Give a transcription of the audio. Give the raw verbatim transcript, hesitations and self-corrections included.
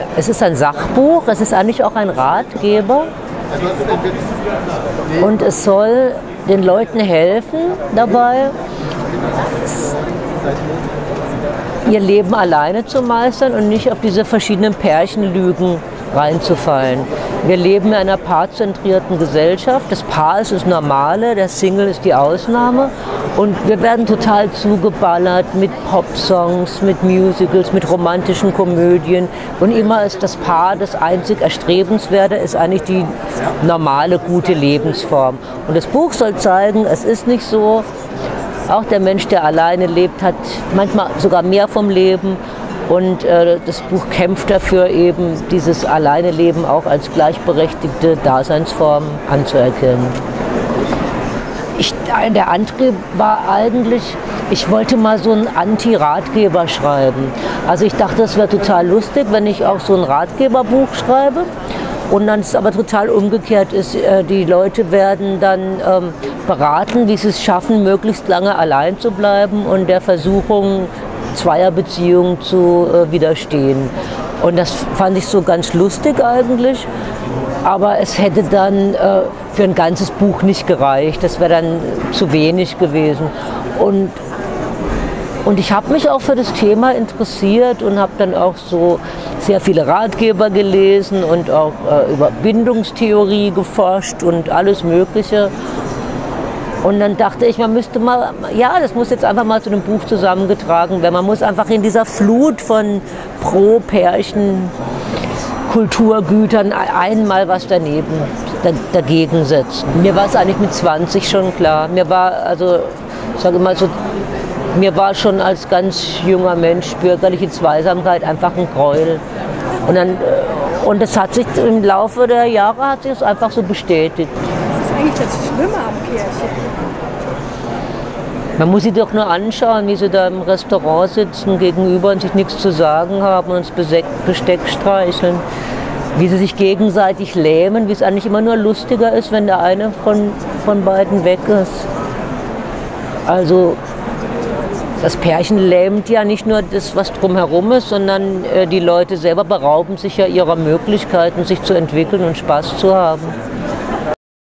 Es ist ein Sachbuch, es ist eigentlich auch ein Ratgeber und es soll den Leuten helfen dabei, ihr Leben alleine zu meistern und nicht auf diese verschiedenen Pärchenlügen reinzufallen. Wir leben in einer paarzentrierten Gesellschaft. Das Paar ist das Normale, der Single ist die Ausnahme. Und wir werden total zugeballert mit Popsongs, mit Musicals, mit romantischen Komödien. Und immer ist das Paar das einzig Erstrebenswerte, ist eigentlich die normale, gute Lebensform. Und das Buch soll zeigen, es ist nicht so. Auch der Mensch, der alleine lebt, hat manchmal sogar mehr vom Leben. Und äh, das Buch kämpft dafür, eben dieses Alleineleben auch als gleichberechtigte Daseinsform anzuerkennen. Ich, der Antrieb war eigentlich, ich wollte mal so einen Anti-Ratgeber schreiben. Also ich dachte, es wäre total lustig, wenn ich auch so ein Ratgeberbuch schreibe. Und dann ist aber total umgekehrt ist, die Leute werden dann ähm, beraten, wie sie es schaffen, möglichst lange allein zu bleiben und der Versuchung, Zweierbeziehungen zu äh, widerstehen. Und das fand ich so ganz lustig eigentlich, aber es hätte dann äh, für ein ganzes Buch nicht gereicht, das wäre dann zu wenig gewesen. Und, und ich habe mich auch für das Thema interessiert und habe dann auch so sehr viele Ratgeber gelesen und auch äh, über Bindungstheorie geforscht und alles Mögliche. Und dann dachte ich, man müsste mal, ja, das muss jetzt einfach mal zu einem Buch zusammengetragen werden. Man muss einfach in dieser Flut von Pro-Pärchen Kulturgütern einmal was daneben, da, dagegen setzen. Mir war es eigentlich mit zwanzig schon klar. Mir war, also, ich sage immer so, mir war schon als ganz junger Mensch bürgerliche Zweisamkeit einfach ein Gräuel. Und dann, und das hat sich im Laufe der Jahre hat sich das einfach so bestätigt. Was ist eigentlich das Schlimme am Pärchen? Man muss sie doch nur anschauen, wie sie da im Restaurant sitzen gegenüber und sich nichts zu sagen haben und uns Besteck streicheln. Wie sie sich gegenseitig lähmen, wie es eigentlich immer nur lustiger ist, wenn der eine von, von beiden weg ist. Also das Pärchen lähmt ja nicht nur das, was drumherum ist, sondern äh, die Leute selber berauben sich ja ihrer Möglichkeiten, sich zu entwickeln und Spaß zu haben.